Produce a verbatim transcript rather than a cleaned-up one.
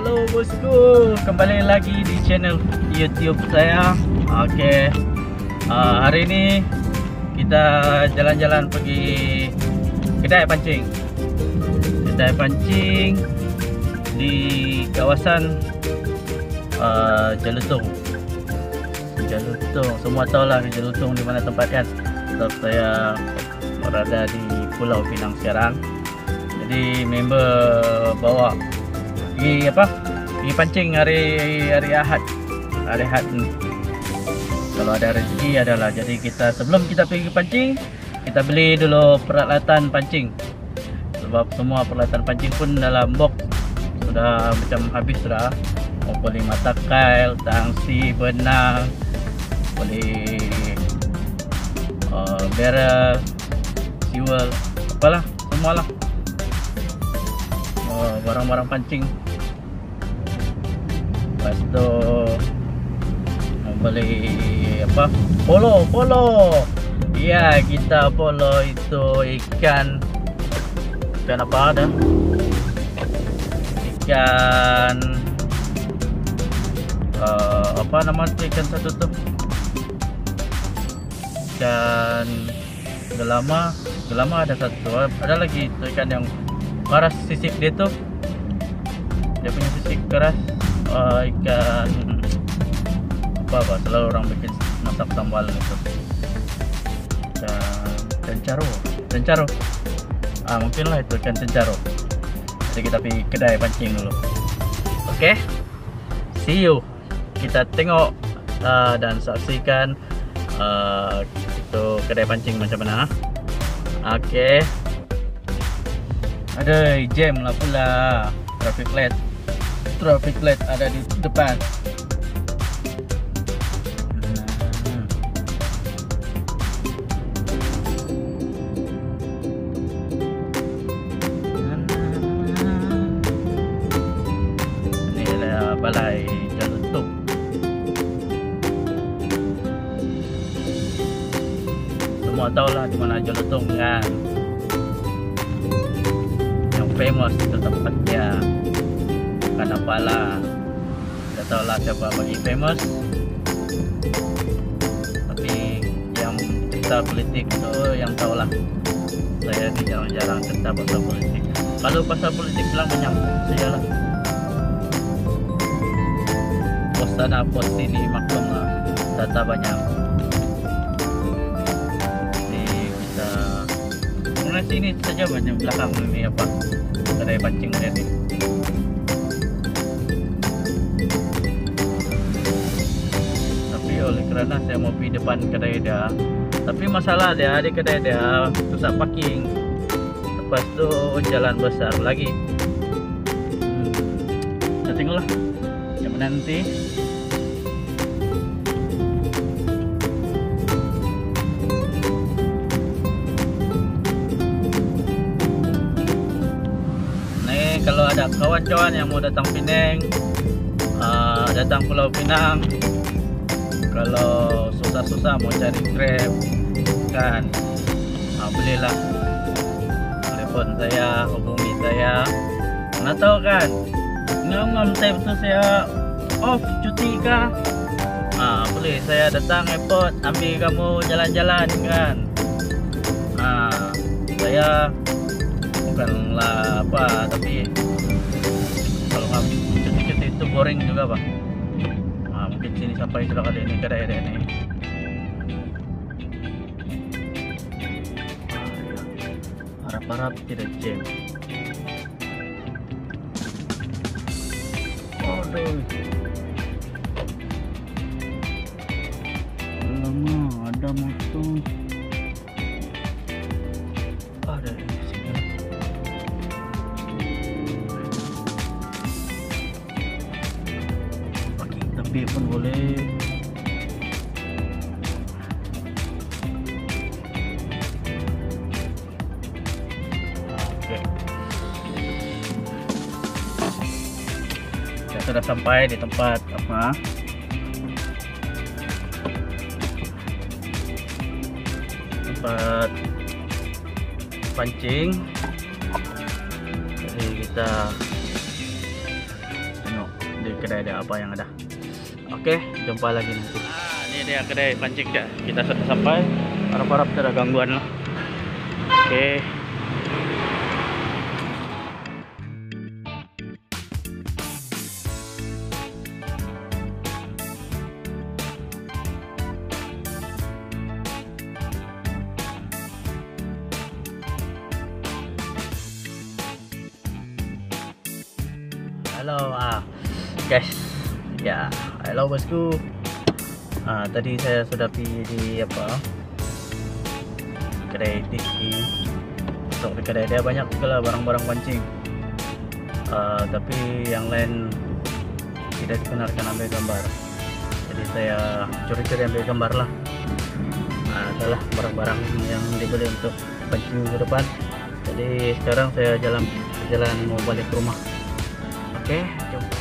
Halo bosku, kembali lagi di channel YouTube saya. Oke, uh, hari ini kita jalan-jalan pergi kedai pancing. Kedai pancing di kawasan uh, Jelutong. Jelutong, semua tahu lah Jelutong di mana tempat kan. Sebab saya berada di Pulau Pinang sekarang. Jadi member bawa pergi apa? Pergi pancing hari hari Ahad. Hari Ahad ni. Kalau ada rezeki adalah. Jadi kita sebelum kita pergi pancing, kita beli dulu peralatan pancing. Sebab semua peralatan pancing pun dalam box sudah macam habis sudah. Mau beli mata kail, tangsi, benang, beli uh, barrel, fuel, apalah semualah. Oh, barang-barang pancing. Lepas tu membeli apa? Polo, polo. Ya, kita polo itu ikan ikan apa ada? Ikan uh, apa nama ikan satu tu? Ikan gelama, gelama ada satu. Ada lagi itu ikan yang keras sisik dia tu. Dia punya sisik keras. Uh, ikan apa apa selalu orang bikin masak sambal itu. Ikan cencaro, cencaro. Ah mungkin lah itu ikan cencaro. Jadi kita pergi kedai pancing dulu. Oke, okay? See you. Kita tengok uh, dan saksikan uh, itu kedai pancing macam mana. Oke. Okay. Ada jam lah pula. Traffic light. Traffic light ada di depan. Inilah balai Jelutong. Semua tahu lah di mana Jelutong kan. Yang famous itu tempatnya. Bukan apalah, tidak tahu lah siapa bagi famous. Tapi yang cerita politik itu yang tahu lah. Saya ni jarang-jarang cerita pasal politik. Kalau pasal politik bilang menyambung saya lah. Post sana, post sini, maklum lah. Data banyak. Jadi kita mulai sini saja banyak belakang ini apa? Kedai pancing tadi. Oleh kerana saya mau pergi depan kedai dia, tapi masalah dia di kedai dia susah parking. Lepas tu jalan besar lagi. Hmm. Kita tengoklah yang nanti. Nih kalau ada kawan-kawan yang mau datang Penang, uh, datang Pulau Pinang. Kalau susah-susah mau cari Grab kan, nah, belilah telepon saya, hubungi saya. Mana tahu kan, ngam-ngam time tu saya off cuti kah? Ah, boleh saya datang airport, ambil kamu jalan-jalan kan. Ah, saya bukanlah apa, tapi kalau ngambil cuti-cuti itu boring juga, Pak. Mungkin sini sampai sudah kali ini kedai ada ini. Harap-harap tidak jam. Aduh. Lama ada motor. Ada di sini. Tapi pun boleh. Oke. Kita sudah sampai di tempat apa? Tempat pancing. Jadi kita tengok di kedai ada apa yang ada. Oke, jumpa lagi nanti. Nah, ini dia kedai pancing ya. Kita sudah sampai. Harap-harap tidak ada gangguan lah. Oke. Halo, ah, guys, ya, halo bosku. Ah, tadi saya sudah pergi di apa? Kedai di untuk di kedai dia banyak juga barang-barang pancing. Ah, tapi yang lain tidak dibenarkan ambil gambar. Jadi saya curi-curi ambil gambar lah. Ah, adalah barang-barang yang dibeli untuk pancing ke depan. Jadi sekarang saya jalan jalan mau balik ke rumah. Oke, jumpa.